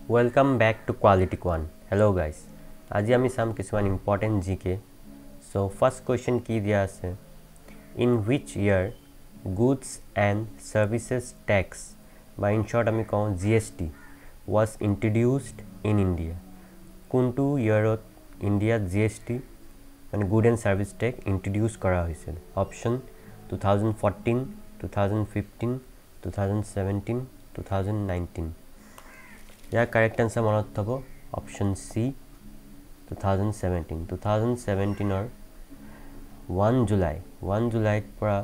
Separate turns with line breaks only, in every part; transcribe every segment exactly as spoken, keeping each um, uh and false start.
Welcome back to Quality One. Hello guys. Aji ami sam kisuman important G K. So first question ki diya ase. In which year goods and services tax, by in short ami kaun G S T, was introduced in India? Kuntu year India G S T and good and service tax introduced kara hoisil? Option twenty fourteen, twenty fifteen, twenty seventeen, twenty nineteen. Yeah, correct answer monot thabo option C twenty seventeen. twenty seventeen or one July one July pura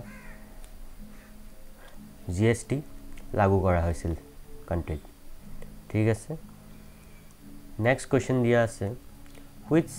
G S T lagu kora hoisil country. ঠিক আছে, next question দিয়া আছে, which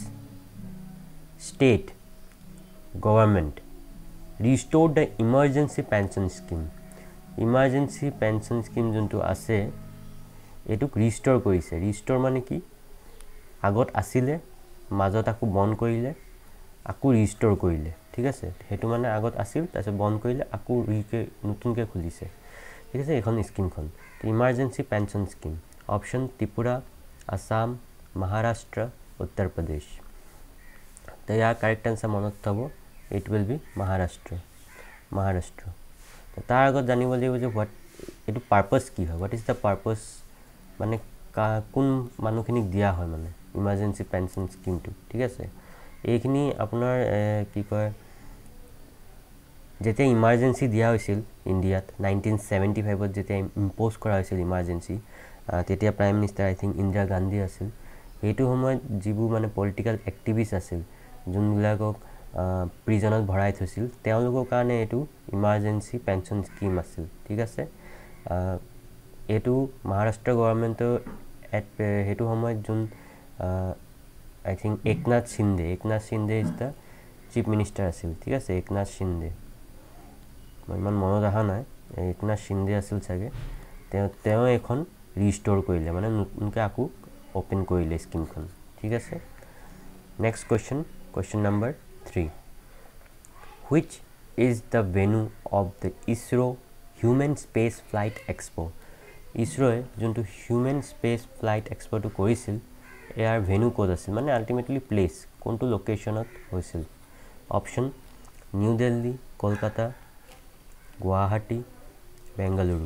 state government restored the emergency pension scheme? Emergency pension scheme juntu আছে এটুক restore কৰিছে। Restore মানে কি, আগত আসিলে মাজত আকু বন কৰিলে আকু রিস্টোর কৰিলে, ঠিক আছে, হেতু মানে আগত আছিল তাছে বন কৰিলে আকু রিকে নতুনকে খুলিছে, ঠিক আছে, এখন স্কিমখন emergency pension scheme. Option Tripura, Assam, Maharashtra, Uttar Pradesh. তো ইয়াৰ কারেক্ট আনসার মনত থব, it will be Maharashtra. Maharashtra. তো তার আগত জানিব লাগিব যে হোয়াট এটু পারপাস কি হয়, হোয়াট ইজ দ্য পারপাস, মানে কোন মানুহখিনিক দিয়া হয় মানে ইমার্জেন্সি পেনশন স্কিমটো, ঠিক আছে। এইখিনি আপোনাৰ কি কয়, যেতিয়া ইমার্জেন্সি দিয়া হৈছিল ইণ্ডিয়াত নাইনটিন সেভেন্টি ফাইভত যেতিয়া ইম্পোজ কৰা হৈছিল ইমার্জেন্সি, তেতিয়া prime minister I think Indira Gandhi আছিল। সেইটো সময়ত যিবোৰ মানে পলিটিক্যাল এক্টিভিষ্ট আছিল, যোনবিলাকক প্ৰিজনত ভৰাই থৈছিল, তেওঁলোকৰ কাৰণে এইটো ইমার্জেন্সি পেনশন স্কিম আছিল, ঠিক আছে। এইটো মহাৰাষ্ট্ৰ গভৰ্ণমেণ্টৰ সেইটো সময়ত যোন I think Eknath Shinde Eknath Shinde is the chief minister আছিল, ঠিক আছে। একনাথ সিন্ধে, মই ইমান মনত অহা নাই, একনাথ সিন্ধে আছিল চাগে। তেওঁ তেওঁ এখন ৰিষ্ট'ৰ কৰিলে, মানে নতুনকৈ আকৌ অ'পেন কৰিলে স্কিমখন, ঠিক আছে। Next question, question number three, which is the venue of the ISRO' human space flight expo'? ইছৰ'য়ে যোনটো হিউমেন স্পেচ ফ্লাইট এক্সপ'টো কৰিছিল, ইয়াৰ ভেনু ক'ত আছিল, মানে আল্টিমেটলি প্লেচ কোনটো লোকেশ্যনত হৈছিল? অপশ্যন নিউ দিল্লী, কলকাতা, গুৱাহাটী, বেংগালুৰু।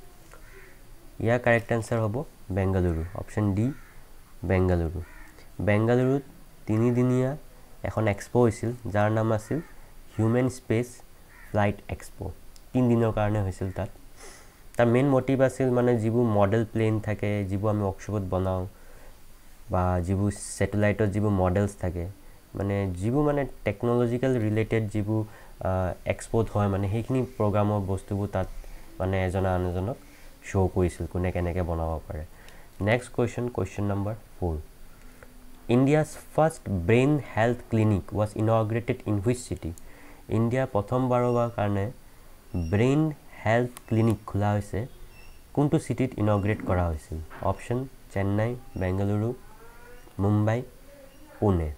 ইয়াৰ কাৰেক্ট আনসাৰ হ'ব বেংগালুৰু, অপশ্যন ডি বেংগালুৰু। বেংগালুৰুত তিনিদিনীয়া এখন এক্সপ' হৈছিল, যাৰ নাম আছিল হিউমেন স্পেচ ফ্লাইট এক্সপ'। তিনিদিনৰ কাৰণে হৈছিল তাত। তাৰ মেইন মটিভ আছিল মানে যিবোৰ মডেল প্লেন থাকে, যিবোৰ আমি ৱৰ্কশ্বপত বনাওঁ, বা যিবোৰ ছেটেলাইটত যিবোৰ মডেলছ থাকে, মানে যিবোৰ মানে টেকন'লজিকেল ৰিলেটেড যিবোৰ এক্সপ'ত হয়, মানে সেইখিনি প্ৰগ্ৰামৰ বস্তুবোৰ তাত মানে এজনে আন এজনক শ্ব' কৰিছিল কোনে কেনেকৈ বনাব পাৰে। Next question, question number four, India's first brain health clinic was inaugurated in which city? India প্ৰথমবাৰৰ কাৰণে ব্ৰেইন হেল্থ ক্লিনিক খোলা হৈছে কোনটো চিটিত ইনগ্ৰেট কৰা হৈছিল? অপশ্যন চেন্নাই, বেংগালুৰু, মুম্বাই, পুনে।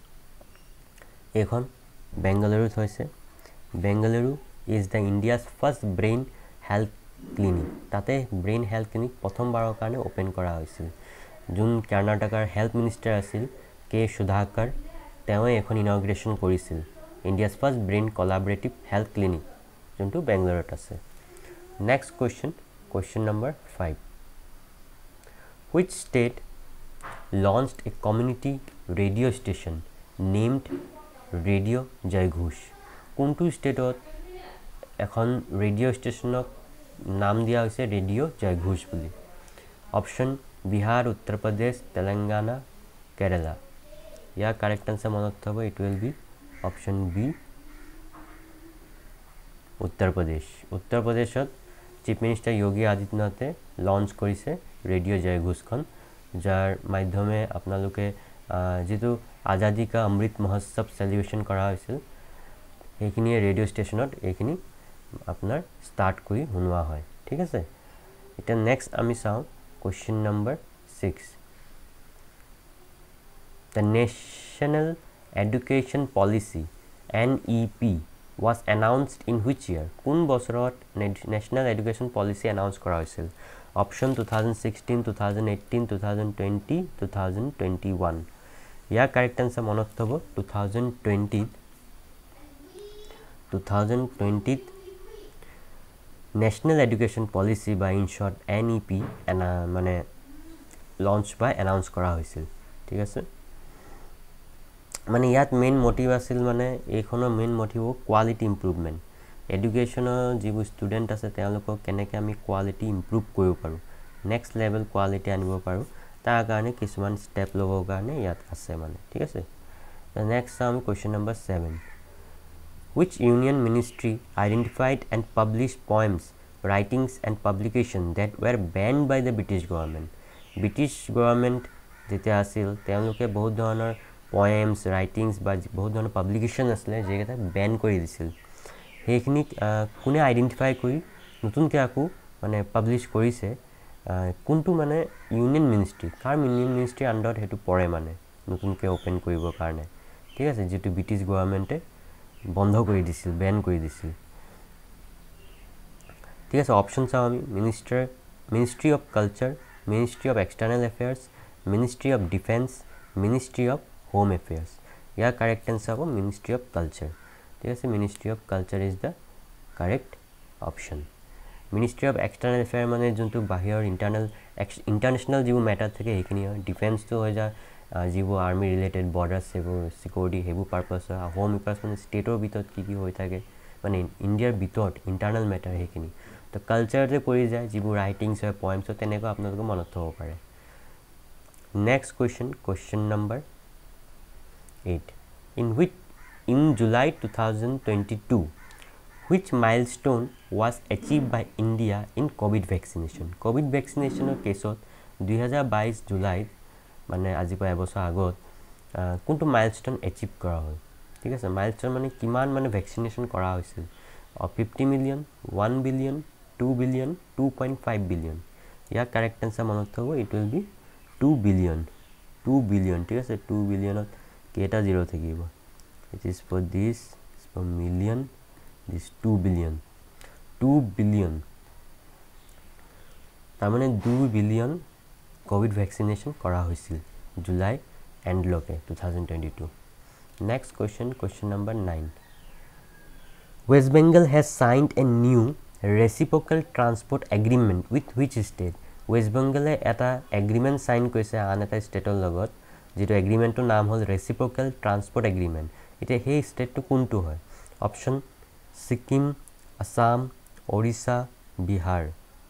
এইখন বেংগালুৰুত হৈছে। Bengaluru is the India's first brain health clinic. তাতে ব্ৰেইন হেল্থ ক্লিনিক প্ৰথমবাৰৰ কাৰণে অ'পেন কৰা হৈছিল। যোন কৰ্ণাটকাৰ হেল্থ মিনিষ্টাৰ আছিল কে সুধাকৰ, তেওঁৱে এখন ইনগ্ৰেশ্যন কৰিছিল India's first brain collaborative health clinic, যোনটো বেংগালুৰুত আছে। Next question, question number five, which state launched a community radio' station named radio' জয়ঘোষ? কোনটো ষ্টেটত এখন ৰেডিঅ' ষ্টেচনক নাম দিয়া হৈছে ৰেডিঅ' জয়ঘোষ বুলি? অপশ্যন বিহাৰ, উত্তৰ প্ৰদেশ, তেলেংগানা, কেৰেলা। ইয়াৰ কাৰেক্ট আনসাৰ মনত থ'ব, it will be option B Uttar Pradesh. উত্তৰ প্ৰদেশত চিফ মিনিষ্টাৰ যোগী আদিত্যনাথে লঞ্চ কৰিছে ৰেডিঅ' জয়ঘোষখন, যাৰ মাধ্যমে আপোনালোকে যিটো আজাদী কা অমৃত মহোৎসৱ চেলিব্ৰেশ্যন কৰা হৈছিল, সেইখিনিয়ে ৰেডিঅ' ষ্টেচনত এইখিনি আপোনাৰ ষ্টাৰ্ট কৰি শুনোৱা হয়, ঠিক আছে। এতিয়া নেক্সট আমি চাওঁ question number six, the national education policy N E P was announced in which year? কোন বছৰত নেশ্যনেল এডুকেশ্যন পলিচি এনাউন্স কৰা হৈছিল? Option two thousand sixteen two thousand eighteen two thousand twenty two thousand twenty one ইয়াৰ correct answer মনত থ'ব two thousand টুৱেণ্টিত two thousand টুৱেণ্টিত national education policy বা in short N E P এনা মানে লঞ্চ বা এনাউন্স কৰা হৈছিল ঠিক আছে মানে ইয়াত মেইন মোটিভ আছিল মানে এইখনৰ মেইন মোটিভ কোৱালিটি ইম্প্ৰুভমেণ্ট এডুকেশ্যনৰ যিবোৰ ষ্টুডেণ্ট আছে তেওঁলোকক কেনেকৈ আমি কোৱালিটি ইম্প্ৰুভ কৰিব পাৰোঁ নেক্সট লেভেল কোৱালিটি আনিব পাৰোঁ তাৰ কাৰণে কিছুমান ষ্টেপ ল'বৰ কাৰণে ইয়াত আছে মানে ঠিক আছে নেক্সট চাম question number seven which union ministry identified and published poems writings and publications that were banned by the British government British government যেতিয়া আছিল তেওঁলোকে বহুত ধৰণৰ poems writings বা বহুত ধৰণৰ publication আছিলে যেটা বেন কৰি দিছিল সেইখিনি কোনে আইডেন্টিফাই কৰি নতুনকৈ আকৌ মানে পাবলিশ কৰিছে কোনটো মানে ইউনিয়ন মিনিষ্ট্ৰি কাৰ ইউনিয়ন মিনিষ্ট্ৰি আন্ডাৰত হেতু পৰে মানে নতুনকৈ ওপেন কৰিবৰ কাৰণে ঠিক আছে যেটো ব্ৰিটিছ গভৰ্ণমেণ্টে বন্ধ কৰি দিছিল বেন কৰি দিছিল ঠিক আছে অপচন চাও আমি minister ministry of culture ministry of external affairs ministry of defence ministry of home affairs ইয়াৰ কাৰেক্ট আনসাৰ হ'ব মিনিষ্ট্ৰি অফ কালচাৰ ঠিক আছে ministry of culture is the correct option ministry of external affair মানে যোনটো বাহিৰৰ internal international যিবোৰ matter থাকে সেইখিনি হয় ডিফেন্সটো হৈ যায় যিবোৰ আৰ্মি ৰিলেটেড বৰ্ডাৰ সেইবোৰ সিকিউৰিটি সেইবোৰ পাৰপাছ হয় হোম এফেয়াৰ্ছ মানে ষ্টেটৰ ভিতৰত কি কি হৈ থাকে মানে ইণ্ডিয়াৰ ভিতৰত ইণ্টাৰনেল মেটাৰ সেইখিনি তো কালচাৰতে পৰি যায় যিবোৰ ৰাইটিংছ হয় পয়েমছ হয় তেনেকুৱা আপোনালোকে মনত থ'ব পাৰে next question question number eight in which in July two thousand twenty-two which milestone was achieved by India in COVID vaccination COVID vaccination case of two thousand twenty-two July মানে আজি পৰা এবছৰ আগত কোনটো মাইলস্টোন এচিভ কৰা হ'ল ঠিক আছে মাইলস্টোন মানে কিমান মানে ভ্যাকসিনেশন কৰা হৈছিল fifty million one billion two billion two point five billion ইয়াৰ কাৰেক্ট আনসাৰ মনত থব it will be two billion two billion ঠিক আছে two billion ত কেটা জিরো থাকিব it is for this for million this two billion two billion তাৰ মানে two billion COVID vaccination করা হয়েছিল July end লোকে twenty twenty-two next question question number nine West Bengal has signed a new reciprocal transport agreement with which state West Bengal eta agreement sign কৰিছে আন এটা ষ্টেটৰ লগত যেটো এগ্ৰিমেন্টৰ নাম হ'ল reciprocal transport agreement এটা হে ষ্টেটটো কোনটো হয় অপচন সিকিম আসাম ওড়িশা বিহাৰ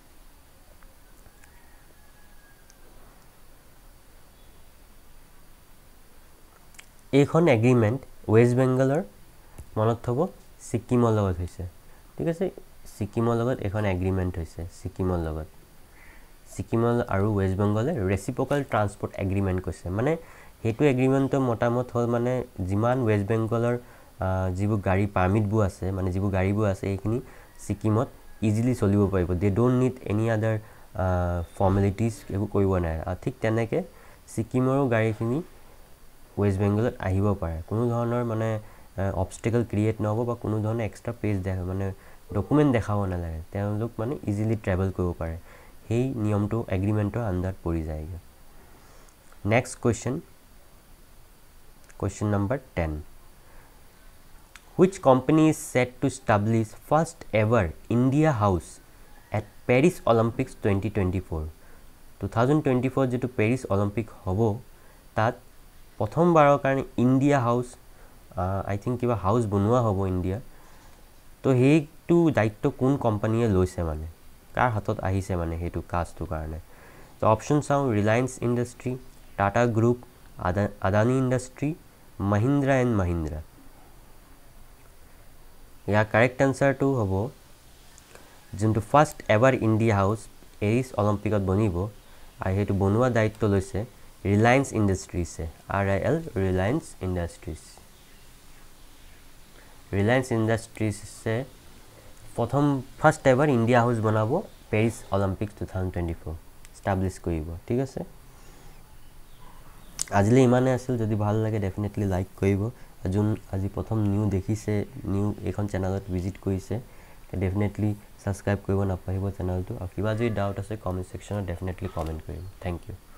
এইখন এগ্ৰিমেন্ট ওয়েস্ট বেংগলৰ মনত থব সিকিমৰ লগত হৈছে ঠিক আছে সিকিমৰ লগত এখন এগ্ৰিমেন্ট হৈছে সিকিমৰ লগত সিকিমৰ আৰু ওয়েস্ট বেংগলে ৰেচিপ্ৰকাল ট্ৰান্সপোৰ্ট এগ্ৰিমেন্ট কৈছে মানে হেতু এগ্ৰিমেন্টৰ মতামত হল মানে জিমান ওয়েস্ট বেংগলৰ যিবোৰ গাড়ী পাৰমিট বু আছে মানে যিবোৰ গাড়ীবোৰ আছে এইখিনি সিকিমত ইজিলি চলিব পাৰিব they don't need any other ফৰ্মালিটিজ একো কৰিব নাই ঠিক তেনেকে সিকিমৰ গাড়ীখিনি ওয়েস্ট বেংগলত আহিব পাৰে কোনো ধৰণৰ মানে অবস্টেকল ক্ৰিয়েট নহব বা কোনো ধৰণৰ এক্সট্ৰা পেজ দেখা মানে ডকুমেন্ট দেখাব নালাগে তেওঁলোক মানে ইজিলি ট্ৰেভেল কৰিব পাৰে হেই নিয়মটো এগ্ৰিমেন্টৰ আন্ডাৰ পৰি যায়গে next question question number ten Which company is set to establish first ever India House at Paris Olympics twenty twenty-four twenty twenty-four যেটো পেৰিছ অলিম্পিক হ'ব তাত প্ৰথমবাৰৰ কাৰণে ইণ্ডিয়া হাউস আই থিংক কিবা হাউস বনোৱা হ'ব ইণ্ডিয়া তো হেইটো দায়িত্ব কোন কোম্পানীয়ে লৈছে মানে কাৰ হাতত আহিছে মানে হেতু কাজটো কাৰণে তো অপচন চাও Reliance industry Tata group Adani industry Mahindra and Mahindra ইয়াৰ কাৰেক্ট আনসাৰটো হ'ব যোনটো first ever India house Paris অলিম্পিকত বনিব আৰু হেতু বনোৱা দায়িত্ব লৈছে Reliance Industries R I L Reliance Industries Reliance Industries से प्रथम फर्स्ट एवर इंडिया हाउस बनाबो Paris Olympics twenty twenty-four establish करिबो ठीक আছে আজিলে ইমানে আছিল যদি ভাল লাগে ডেফিনেটলি লাইক করিব যোন আজি প্ৰথম নিউ দেখিছে নিউ এখন চ্যানেলত ভিজিট কৰিছে ডেফিনেটলি ছাবস্ক্ৰাইব কৰিব নাপাহৰিব চেনেলটো আৰু কিবা যদি ডাউট আছে কমেণ্ট ছেকশ্যনত ডেফিনেটলি কমেণ্ট কৰিম থেংক ইউ